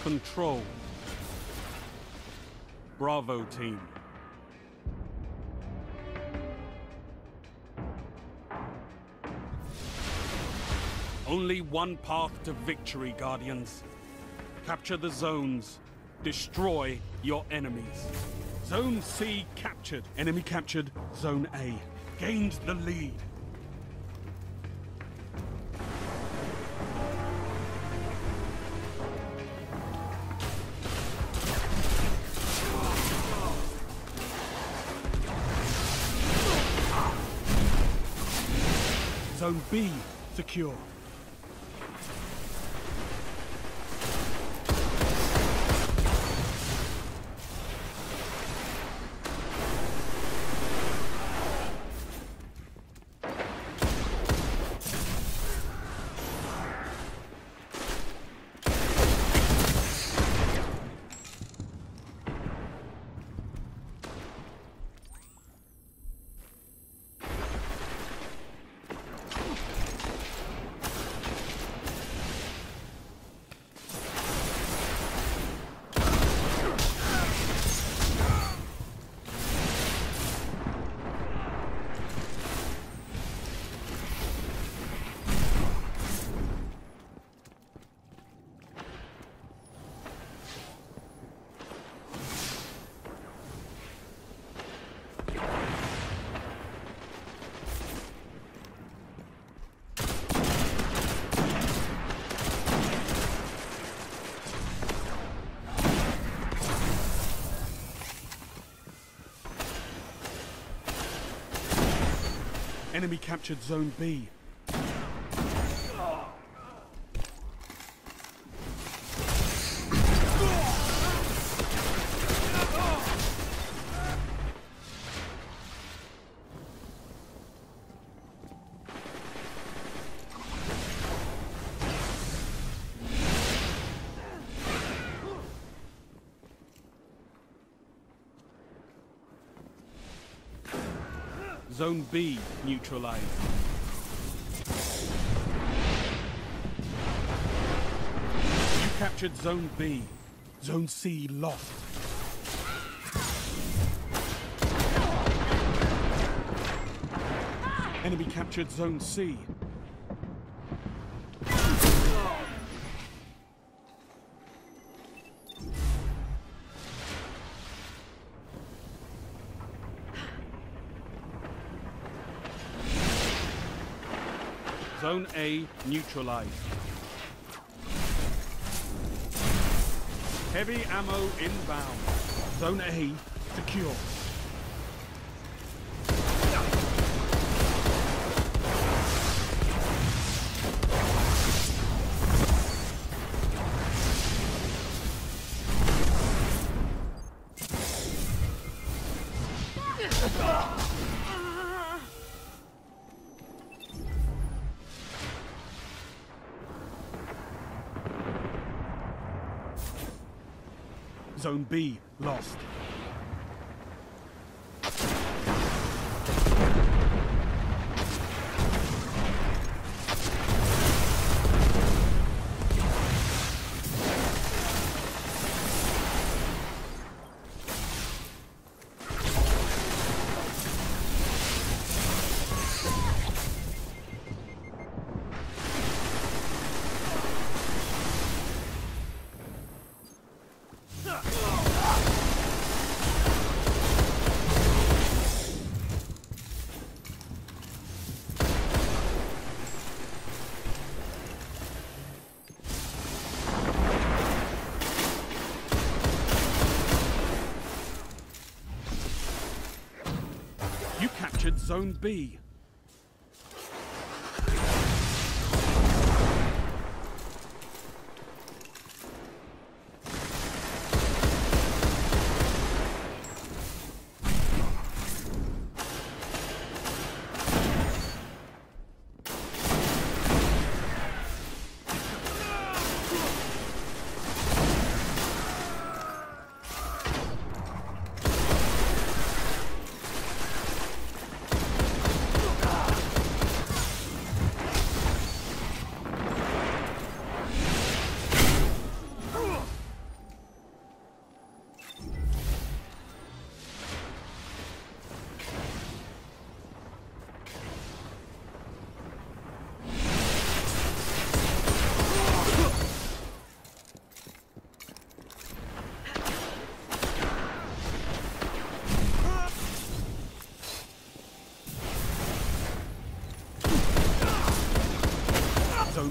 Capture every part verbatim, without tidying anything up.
Control. Bravo team. Only one path to victory, Guardians. Capture the zones. Destroy your enemies. Zone C captured. Enemy captured Zone A. Gained the lead. Zone B secure. Enemy captured Zone B. Zone B neutralized. You captured Zone B. Zone C lost. Enemy captured Zone C. Zone A neutralized. Heavy ammo inbound. Zone A secure. Zone B lost. You captured Zone B.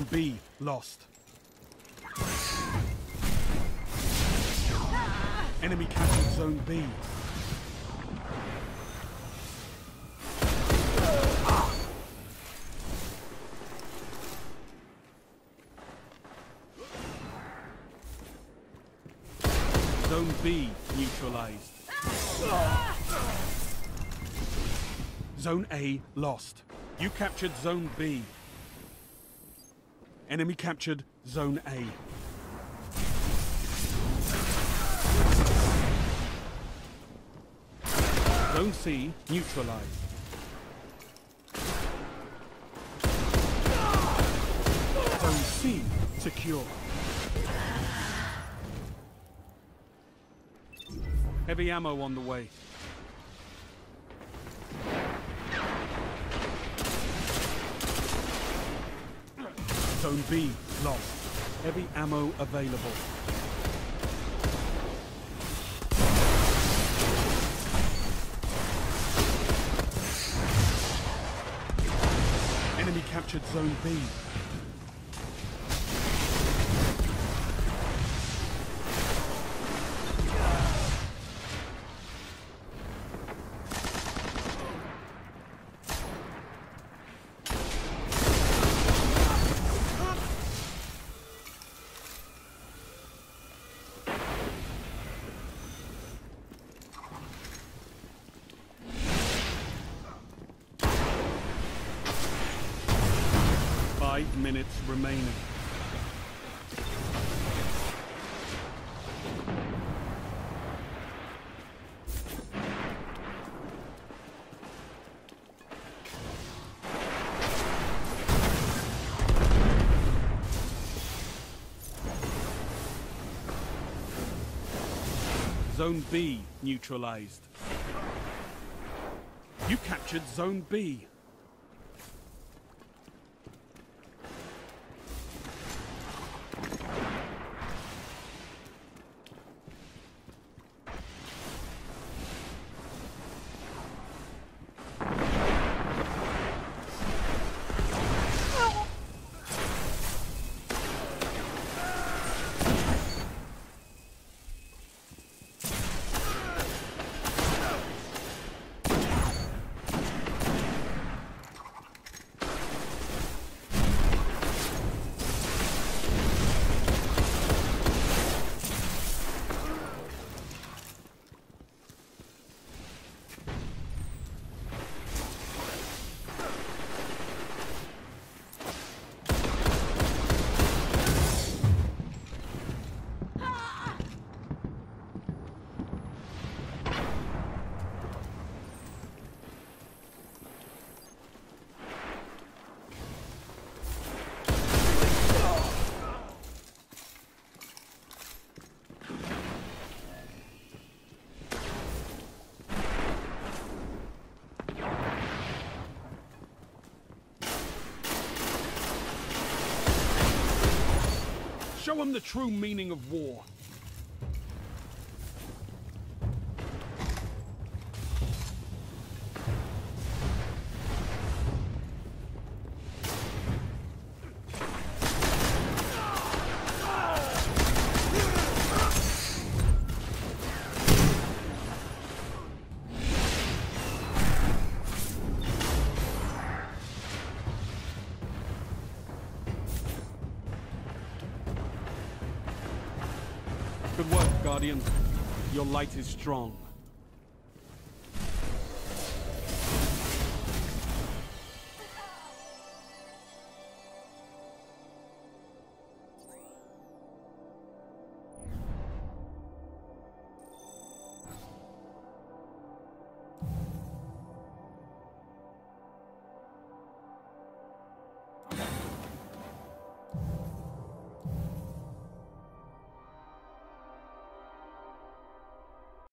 Zone B lost. Enemy captured Zone B. Zone B neutralized. Zone A lost. You captured Zone B. Enemy captured Zone A. Zone C neutralized. Zone C secure. Heavy ammo on the way. Zone B lost. Heavy ammo available. Enemy captured Zone B. Five minutes remaining. Zone B neutralized. You captured Zone B. Show them the true meaning of war. Good work, Guardian. Your light is strong.